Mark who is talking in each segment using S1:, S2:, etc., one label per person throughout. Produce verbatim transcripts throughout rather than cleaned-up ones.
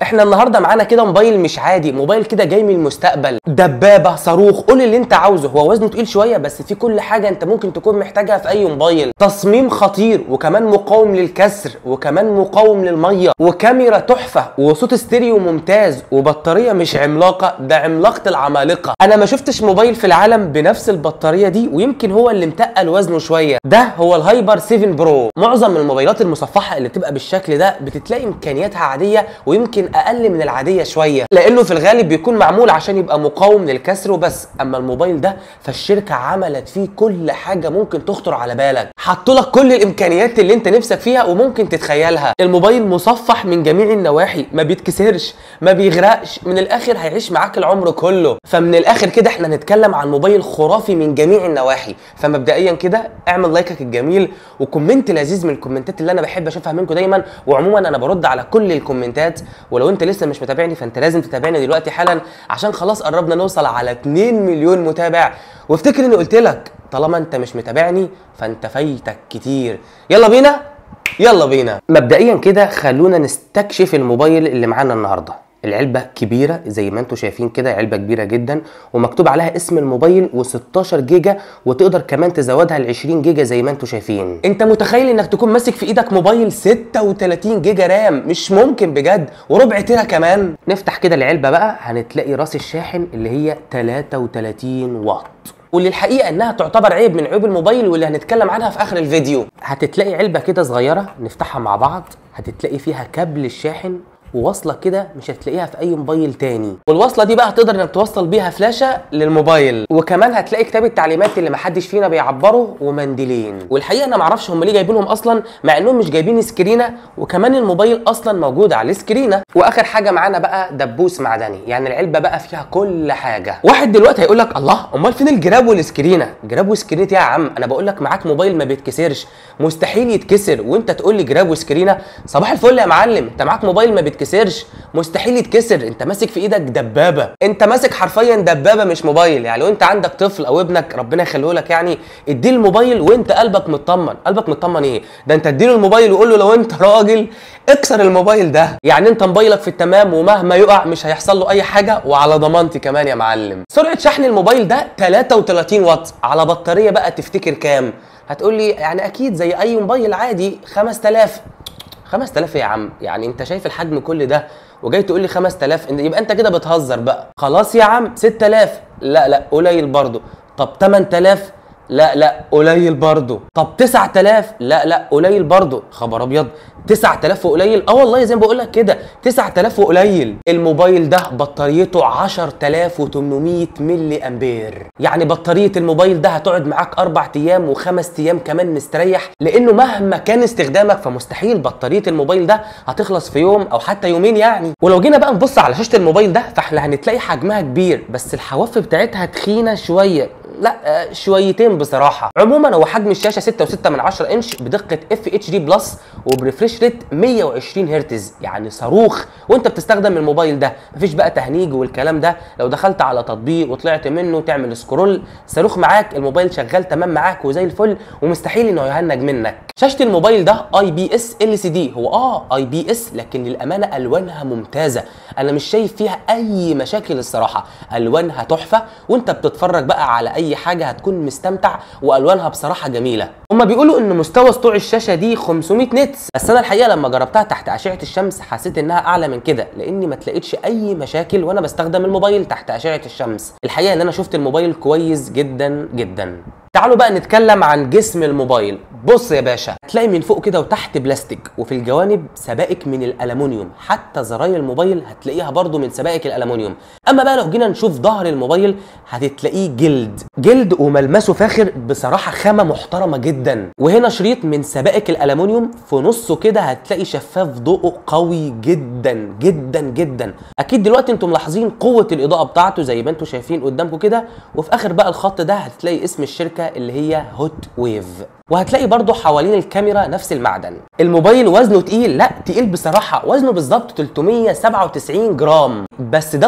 S1: احنا النهارده معانا كده موبايل مش عادي، موبايل كده جاي من المستقبل، دبابه، صاروخ، قول اللي انت عاوزه. هو وزنه تقيل شويه بس فيه كل حاجه انت ممكن تكون محتاجها في اي موبايل. تصميم خطير، وكمان مقاوم للكسر، وكمان مقاوم للميه، وكاميرا تحفه، وصوت ستيريو ممتاز، وبطاريه مش عملاقه، ده عملاقه العمالقه. انا ما شفتش موبايل في العالم بنفس البطاريه دي، ويمكن هو اللي متقل وزنه شويه. ده هو الهايبر سبعة برو. معظم الموبايلات المصفحه اللي بتبقى بالشكل ده بتتلاقي امكانياتها عاديه، ويمكن اقل من العاديه شويه، لانه في الغالب بيكون معمول عشان يبقى مقاوم للكسر وبس. اما الموبايل ده فالشركه عملت فيه كل حاجه ممكن تخطر على بالك، حطوا لك كل الامكانيات اللي انت نفسك فيها وممكن تتخيلها. الموبايل مصفح من جميع النواحي، ما بيتكسرش، ما بيغرقش، من الاخر هيعيش معاك العمر كله. فمن الاخر كده احنا نتكلم عن موبايل خرافي من جميع النواحي. فمبدئيا كده اعمل لايكك الجميل وكومنت لذيذ من الكومنتات اللي انا بحب اشوفها منكم دايما، وعموما انا برد على كل الكومنتات. ولو انت لسه مش متابعني فانت لازم تتابعني دلوقتي حالا، عشان خلاص قربنا نوصل على اتنين مليون متابع. وافتكر اني قلت لك طالما انت مش متابعني فانت فايتك كتير. يلا بينا يلا بينا. مبدئيا كده خلونا نستكشف الموبايل اللي معانا النهارده. العلبة كبيرة زي ما انتم شايفين كده، علبة كبيرة جدا ومكتوب عليها اسم الموبايل وستاشر جيجا، وتقدر كمان تزودها ل عشرين جيجا زي ما انتم شايفين. انت متخيل انك تكون ماسك في ايدك موبايل ستة وتلاتين جيجا رام؟ مش ممكن بجد، وربع تيرا كمان. نفتح كده العلبة بقى، هنتلاقي راس الشاحن اللي هي تلاتة وتلاتين واط، واللي الحقيقه انها تعتبر عيب من عيوب الموبايل واللي هنتكلم عنها في اخر الفيديو. هتتلاقي علبه كده صغيره، نفتحها مع بعض، هتتلاقي فيها كابل الشاحن ووصله كده مش هتلاقيها في اي موبايل تاني، والوصله دي بقى هتقدر انك توصل بيها فلاشه للموبايل. وكمان هتلاقي كتاب التعليمات اللي محدش فينا بيعبره، ومنديلين. والحقيقه انا معرفش هم ليه جايبينهم اصلا، مع انهم مش جايبين سكرينه، وكمان الموبايل اصلا موجود عليه سكرينه. واخر حاجه معانا بقى دبوس معدني، يعني العلبه بقى فيها كل حاجه. واحد دلوقتي هيقول لك الله، امال فين الجراب والسكرينه؟ جراب وسكرينه يا عم؟ انا بقول لك معاك موبايل ما بيتكسرش، مستحيل يتكسر، وانت تقول لي جراب وسكرينه؟ صباح الفل يا معلم، انت معاك موبايل ما بيتكسرش، مستحيل يتكسر، انت ماسك في ايدك دبابه، انت ماسك حرفيا دبابه مش موبايل. يعني لو انت عندك طفل او ابنك ربنا يخليه لك، يعني اديله الموبايل وانت قلبك مطمن. قلبك مطمن ايه؟ ده انت اديله الموبايل وقول له لو انت راجل اكسر الموبايل ده، يعني انت موبايلك في التمام ومهما يقع مش هيحصل له اي حاجه، وعلى ضمانتي كمان يا معلم. سرعه شحن الموبايل ده تلاتة وتلاتين واط على بطاريه بقى تفتكر كام؟ هتقول لي يعني اكيد زي اي موبايل عادي خمسة آلاف. خمسة آلاف ايه يا عم؟ يعني انت شايف الحجم كل ده وجاي تقول لي خمسة آلاف؟ يبقى انت كده بتهزر بقى. خلاص يا عم ستة آلاف، لا لا قليل برضه. طب تمنية آلاف، لا لا قليل برضه. طب تسعة آلاف، لا لا قليل برضه. خبر ابيض، تسعة آلاف وقليل؟ اه والله زي ما بقول لك كده تسعة آلاف وقليل. الموبايل ده بطاريته عشرة آلاف وتمنمية ملي امبير، يعني بطاريه الموبايل ده هتقعد معاك اربع ايام وخمس ايام كمان مستريح، لانه مهما كان استخدامك فمستحيل بطاريه الموبايل ده هتخلص في يوم او حتى يومين يعني. ولو جينا بقى نبص على شاشه الموبايل ده فاحنا هنتلاقي حجمها كبير، بس الحواف بتاعتها تخينه شويه، لا شويتين بصراحه. عموما هو حجم الشاشه ستة وستة من عشرة انش بدقه اف اتش دي بلس، وبريفريش ريت مية وعشرين هرتز، يعني صاروخ وانت بتستخدم الموبايل ده. مفيش بقى تهنيج والكلام ده، لو دخلت على تطبيق وطلعت منه تعمل سكرول صاروخ معاك، الموبايل شغال تمام معاك وزي الفل، ومستحيل انه يهنج منك. شاشه الموبايل ده اي بي اس ال سي دي، هو اه اي بي اس لكن للامانه الوانها ممتازه، انا مش شايف فيها اي مشاكل الصراحه، الوانها تحفه، وانت بتتفرج بقى على اي حاجه هتكون مستمتع، والوانها بصراحه جميله. هما بيقولوا ان مستوى سطوع الشاشه دي خمسمية نتس، بس انا الحقيقه لما جربتها تحت اشعه الشمس حسيت انها اعلى من كده، لاني ما تلاقيتش اي مشاكل وانا بستخدم الموبايل تحت اشعه الشمس. الحقيقه ان انا شفت الموبايل كويس جدا جدا. تعالوا بقى نتكلم عن جسم الموبايل. بص يا باشا، هتلاقي من فوق كده وتحت بلاستيك، وفي الجوانب سبائك من الالومنيوم، حتى زراير الموبايل هتلاقيها برضو من سبائك الالومنيوم. اما بقى لو جينا نشوف ظهر الموبايل هتتلاقيه جلد جلد وملمسه فاخر، بصراحه خامه محترمه جدا. وهنا شريط من سبائك الالومنيوم، في نصه كده هتلاقي شفاف ضوءه قوي جدا جدا جدا. اكيد دلوقتي انتم ملاحظين قوه الاضاءه بتاعته زي ما انتم شايفين قدامكم كده، وفي اخر بقى الخط ده هتلاقي اسم الشركه اللي هي هوت ويف، وهتلاقي برضو حوالين الكاميرا نفس المعدن. الموبايل وزنه تقيل؟ لا تقيل بصراحه، وزنه بالظبط تلتمية وسبعة وتسعين جرام، بس ده طبيعي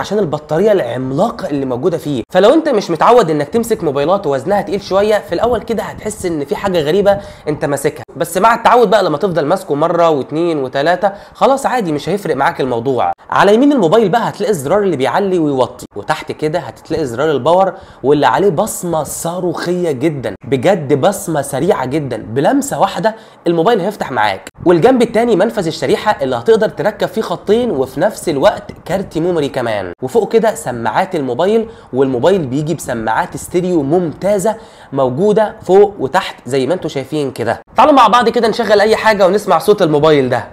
S1: عشان البطاريه العملاقه اللي موجوده فيه. فلو انت مش متعود انك تمسك موبايلات وزنها تقيل شويه في الاول كده هتحس ان في حاجه غريبه انت ماسكها، بس مع التعود بقى لما تفضل ماسكه مره واثنين وثلاثه خلاص عادي مش هيفرق معاك الموضوع. على يمين الموبايل بقى هتلاقي الزرار اللي بيعلي ويوطي، وتحت كده هتلاقي زرار الباور واللي عليه بصمه صاروخيه جدا، بجد بصمه سريعه جدا، بلمسه واحده الموبايل هيفتح معاك. والجنب الثاني منفذ الشريحه اللي هتقدر تركب فيه خطين وفي نفس الوقت كارت ميموري كمان. وفوق كده سماعات الموبايل، والموبايل بيجي بسماعات استيريو ممتازه موجوده فوق وتحت زي ما انتم شايفين كده. تعالوا مع بعض كده نشغل اي حاجه ونسمع صوت الموبايل ده.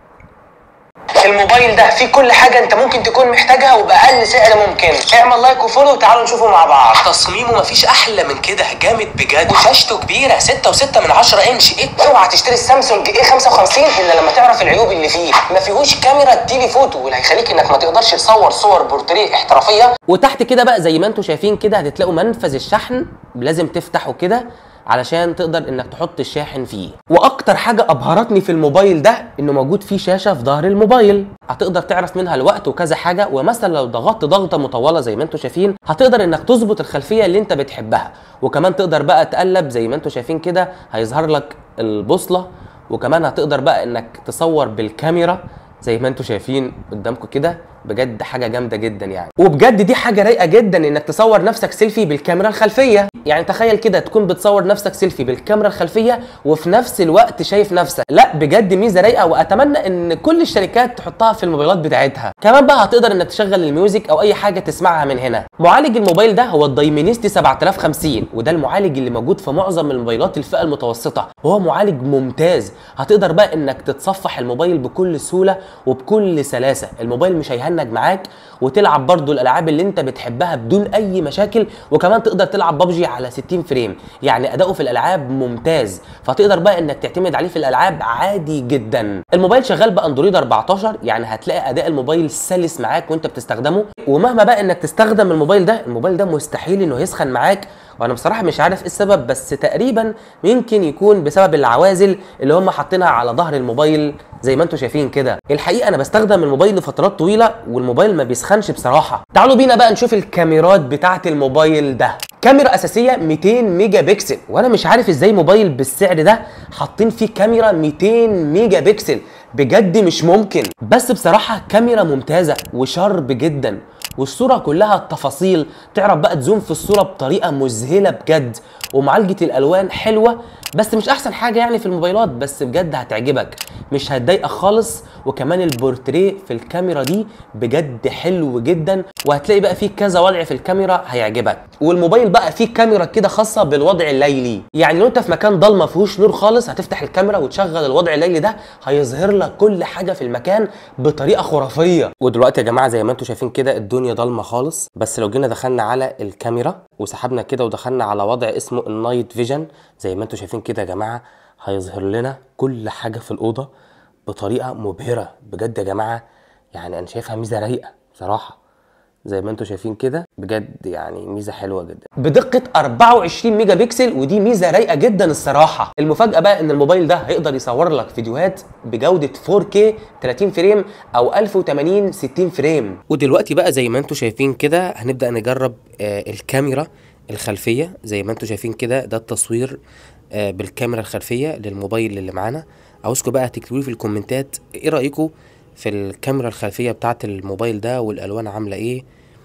S1: الموبايل ده فيه كل حاجه انت ممكن تكون محتاجها وباقل سعر ممكن. اعمل لايك وفولو وتعالوا نشوفه مع بعض. تصميمه مفيش احلى من كده، جامد بجد، وشاشته كبيره ستة وستة من عشرة انش. ايه اوعى تشتري السامسونج ايه خمسة وخمسين الا لما تعرف العيوب اللي فيه. ما فيهوش كاميرا تيلي فوتو واللي هيخليك انك ما تقدرش تصور صور بورتريه احترافيه. وتحت كده بقى زي ما انتم شايفين كده هتلاقوا منفذ الشحن، لازم تفتحه كده علشان تقدر انك تحط الشاحن فيه. واكتر حاجه ابهرتني في الموبايل ده انه موجود فيه شاشه في ظهر الموبايل هتقدر تعرف منها الوقت وكذا حاجه. ومثلا لو ضغطت ضغطه مطوله زي ما انتم شايفين هتقدر انك تظبط الخلفيه اللي انت بتحبها، وكمان تقدر بقى تقلب زي ما انتم شايفين كده هيظهر لك البوصله، وكمان هتقدر بقى انك تصور بالكاميرا زي ما انتم شايفين قدامكم كده. بجد حاجه جامده جدا يعني، وبجد دي حاجه رايقه جدا انك تصور نفسك سيلفي بالكاميرا الخلفيه. يعني تخيل كده تكون بتصور نفسك سيلفي بالكاميرا الخلفيه وفي نفس الوقت شايف نفسك. لا بجد ميزه رايقه، واتمنى ان كل الشركات تحطها في الموبايلات بتاعتها. كمان بقى هتقدر انك تشغل الميوزك او اي حاجه تسمعها من هنا. معالج الموبايل ده هو الدايمنستي سبعة آلاف وخمسين، وده المعالج اللي موجود في معظم الموبايلات الفئه المتوسطه، وهو معالج ممتاز. هتقدر بقى انك تتصفح الموبايل بكل سهوله وبكل سلاسه. الموبايل مش هيهنج معاك، وتلعب برضو الالعاب اللي انت بتحبها بدون اي مشاكل. وكمان تقدر تلعب ببجي على ستين فريم، يعني اداؤه في الالعاب ممتاز، فتقدر بقى انك تعتمد عليه في الالعاب عادي جدا. الموبايل شغال باندرويد اربعتاشر، يعني هتلاقي اداء الموبايل سلس معاك وانت بتستخدمه. ومهما بقى انك تستخدم الموبايل ده، الموبايل ده مستحيل انه يسخن معاك. وانا بصراحه مش عارف ايه السبب، بس تقريبا يمكن يكون بسبب العوازل اللي هم حاطينها على ظهر الموبايل زي ما انتم شايفين كده. الحقيقه انا بستخدم الموبايل لفترات طويله والموبايل ما بيسخنش بصراحه. تعالوا بينا بقى نشوف الكاميرات بتاعه الموبايل ده. كاميرا اساسيه مئتين ميجا بكسل، وانا مش عارف ازاي موبايل بالسعر ده حاطين فيه كاميرا مئتين ميجا بكسل، بجد مش ممكن. بس بصراحه كاميرا ممتازه وشارب جدا، والصوره كلها التفاصيل، تعرف بقى تزوم في الصوره بطريقه مذهله بجد. ومعالجه الالوان حلوه بس مش احسن حاجه يعني في الموبايلات، بس بجد هتعجبك مش هتضايقك خالص. وكمان البورتريه في الكاميرا دي بجد حلو جدا، وهتلاقي بقى فيه كذا وضع في الكاميرا هيعجبك. والموبايل بقى فيه كاميرا كده خاصه بالوضع الليلي، يعني لو انت في مكان ضلمه ما فيهوش نور خالص هتفتح الكاميرا وتشغل الوضع الليلي ده هيظهر لك كل حاجه في المكان بطريقه خرافيه. ودلوقتي يا جماعه زي ما انتم شايفين كده الدنيا ضلمه خالص، بس لو جينا دخلنا على الكاميرا وسحبنا كده ودخلنا على وضع اسمه النايت فيجن زي ما انتم شايفين كده يا جماعه هيظهر لنا كل حاجه في الاوضه بطريقه مبهره بجد يا جماعه. يعني انا شايفها ميزه رايقه بصراحه زي ما انتم شايفين كده، بجد يعني ميزه حلوه جدا بدقه اربعة وعشرين ميجا بكسل، ودي ميزه رايقه جدا الصراحه. المفاجاه بقى ان الموبايل ده هيقدر يصور لك فيديوهات بجوده فور كيه ثلاثين فريم او ألف وثمانين ستين فريم. ودلوقتي بقى زي ما انتم شايفين كده هنبدا نجرب آه الكاميرا الخلفيه. زي ما انتم شايفين كده ده التصوير آه بالكاميرا الخلفيه للموبايل اللي معانا. عاوزكم بقى تكتبوا لي في الكومنتات ايه رايكم في الكاميرا الخلفيه بتاعه الموبايل ده والالوان عامله ايه.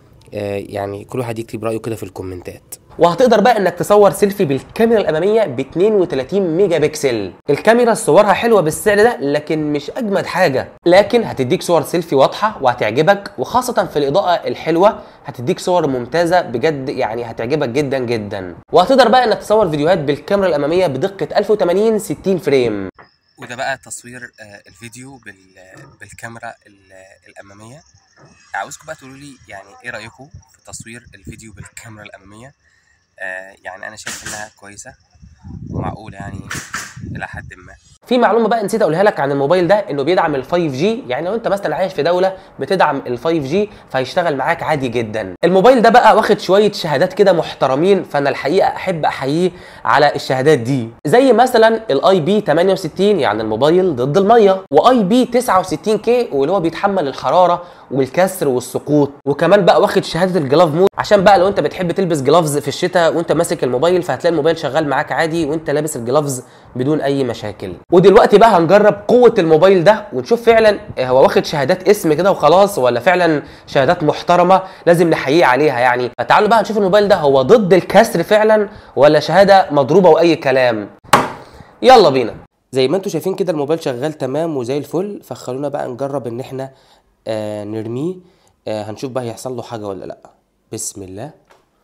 S1: آه يعني كل واحد يكتب رايه كده في الكومنتات. وهتقدر بقى انك تصور سيلفي بالكاميرا الاماميه ب اثنين وثلاثين ميجا بكسل. الكاميرا صورها حلوه بالسعر ده لكن مش اجمد حاجه، لكن هتديك صور سيلفي واضحه وهتعجبك، وخاصه في الاضاءه الحلوه هتديك صور ممتازه بجد يعني هتعجبك جدا جدا. وهتقدر بقى انك تصور فيديوهات بالكاميرا الاماميه بدقه ألف وثمانين ستين فريم.
S2: وده بقى تصوير الفيديو بالكاميرا الاماميه. عاوزكم بقى تقولوا لي يعني ايه رايكم في تصوير الفيديو بالكاميرا الاماميه. آه يعني انا شايف انها كويسه ومعقوله يعني الى حد ما.
S1: في معلومه بقى نسيت اقولها لك عن الموبايل ده، انه بيدعم ال فايف جي، يعني لو انت مثلا عايش في دوله بتدعم ال فايف جي فهيشتغل معاك عادي جدا. الموبايل ده بقى واخد شويه شهادات كده محترمين، فانا الحقيقه احب احييه على الشهادات دي، زي مثلا الاي بي ثمانية وستين يعني الموبايل ضد الميه، واي بي تسعة وستين كي واللي هو بيتحمل الحراره والكسر والسقوط، وكمان بقى واخد شهاده الجلاف مود، عشان بقى لو انت بتحب تلبس جلافز في الشتاء وانت ماسك الموبايل فهتلاقي الموبايل شغال معاك عادي وانت لابس الجلافز بدون اي مشاكل. ودلوقتي بقى هنجرب قوه الموبايل ده ونشوف فعلا هو واخد شهادات اسم كده وخلاص ولا فعلا شهادات محترمه لازم نحييه عليها يعني. فتعالوا بقى نشوف الموبايل ده هو ضد الكسر فعلا ولا شهاده مضروبه واي كلام. يلا بينا. زي ما انتم شايفين كده الموبايل شغال تمام وزي الفل، فخلونا بقى نجرب ان احنا آه نرميه، آه هنشوف بقى هيحصل له حاجه ولا لا. بسم الله.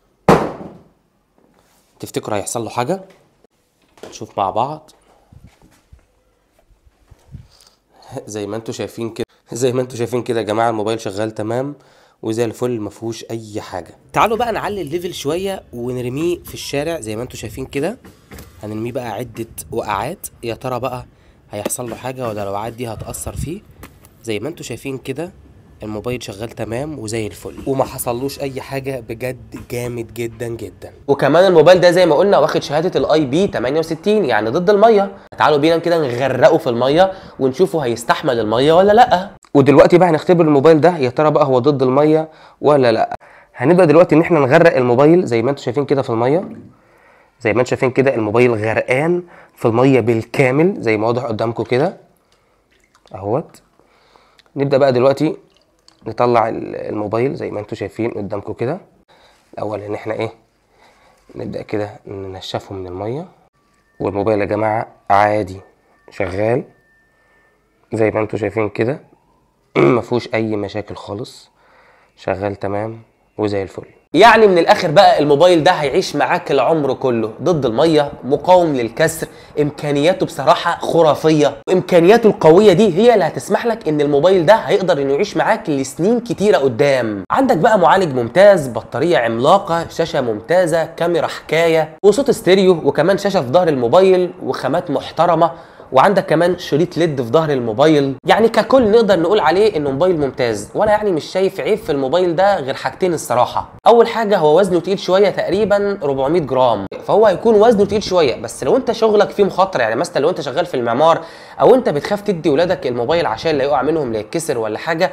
S1: تفتكروا هيحصل له حاجه؟ نشوف مع بعض. زي ما انتم شايفين كده زي ما انتم شايفين كده يا جماعه الموبايل شغال تمام وزي الفل ما فيهوش اي حاجه. تعالوا بقى نعلي الليفل شويه ونرميه في الشارع زي ما انتم شايفين كده. هنرميه بقى عده وقعات، يا ترى بقى هيحصل له حاجه ولا الوقعات دي هتاثر فيه. زي ما انتم شايفين كده الموبايل شغال تمام وزي الفل وما حصلوش اي حاجه، بجد جامد جدا جدا. وكمان الموبايل ده زي ما قلنا واخد شهاده الاي بي ثمانية وستين يعني ضد الميه. تعالوا بينا كده نغرقه في الميه ونشوفه هيستحمل الميه ولا لا. ودلوقتي بقى هنختبر الموبايل ده يا ترى بقى هو ضد الميه ولا لا. هنبدا دلوقتي ان احنا نغرق الموبايل زي ما انتم شايفين كده في الميه. زي ما انتم شايفين كده الموبايل غرقان في الميه بالكامل زي ما واضح قدامكم كده اهوت. نبدا بقى دلوقتي نطلع الموبايل زي ما انتم شايفين قدامكم كده. الاول ان احنا ايه نبدا كده ننشفه من الميه، والموبايل يا جماعه عادي شغال زي ما انتم شايفين كده ما فيهوش اي مشاكل خالص، شغال تمام وزي الفل. يعني من الاخر بقى الموبايل ده هيعيش معاك العمر كله، ضد الميه، مقاوم للكسر، امكانياته بصراحه خرافيه، وامكانياته القويه دي هي اللي هتسمح لك ان الموبايل ده هيقدر انه يعيش معاك لسنين كتيره قدام. عندك بقى معالج ممتاز، بطاريه عملاقه، شاشه ممتازه، كاميرا حكايه، وصوت ستيريو، وكمان شاشه في ظهر الموبايل وخامات محترمه، وعندك كمان شريط ليد في ظهر الموبايل. يعني ككل نقدر نقول عليه انه موبايل ممتاز، وانا يعني مش شايف عيب في الموبايل ده غير حاجتين الصراحه. اول حاجه هو وزنه تقيل شويه تقريبا أربعمية جرام، فهو هيكون وزنه تقيل شويه، بس لو انت شغلك فيه مخاطره يعني مثلا لو انت شغال في المعمار او انت بتخاف تدي ولادك الموبايل عشان لا يقع منهم لا يتكسر ولا حاجه،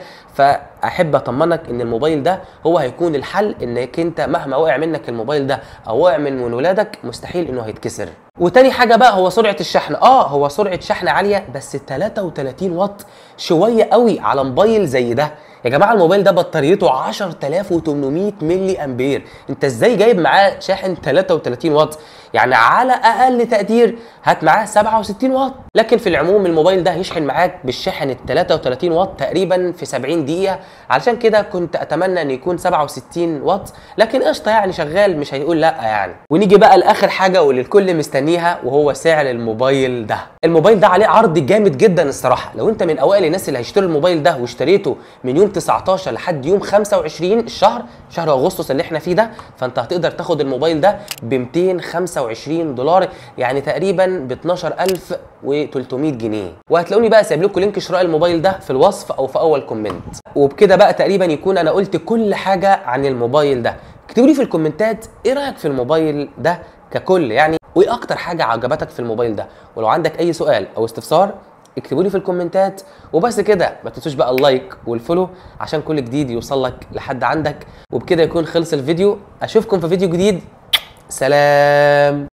S1: فاحب اطمنك ان الموبايل ده هو هيكون الحل، انك انت مهما وقع منك الموبايل ده او وقع من ولادك مستحيل انه هيتكسر. وتاني حاجه بقى هو سرعه الشحن. اه هو سرعه شحن عاليه بس تلاتة وتلاتين واط شويه قوي على موبايل زي ده يا جماعه. الموبايل ده بطاريته عشرة آلاف وتمنمية ملي امبير، انت ازاي جايب معاه شاحن تلاتة وتلاتين واط؟ يعني على اقل تقدير هات معاه سبعة وستين واط. لكن في العموم الموبايل ده هيشحن معاك بالشاحن ال تلاتة وتلاتين واط تقريبا في سبعين دقيقه، علشان كده كنت اتمنى ان يكون سبعة وستين واط، لكن قشطه يعني شغال مش هيقول لا يعني. ونيجي بقى لاخر حاجه واللي الكل مستنيها وهو سعر الموبايل ده. الموبايل ده عليه عرض جامد جدا الصراحه، لو انت من اوائل الناس اللي هيشتروا الموبايل ده واشتريته من يوم تسعتاشر لحد يوم خمسة وعشرين الشهر شهر اغسطس اللي احنا فيه ده، فانت هتقدر تاخد الموبايل ده ب ميتين وخمسة وعشرين دولار، يعني تقريبا ب اتناشر ألف وتلتمية جنيه. وهتلاقوني بقى سايب لكم لينك شراء الموبايل ده في الوصف او في اول كومنت. وبكده بقى تقريبا يكون انا قلت كل حاجه عن الموبايل ده. اكتبوا لي في الكومنتات ايه رايك في الموبايل ده ككل يعني، وايه اكتر حاجه عجبتك في الموبايل ده، ولو عندك اي سؤال او استفسار اكتبوا لي في الكومنتات. وبس كده، ما تنسوش بقى اللايك والفولو عشان كل جديد يوصل لك لحد عندك. وبكده يكون خلص الفيديو، اشوفكم في فيديو جديد، سلام.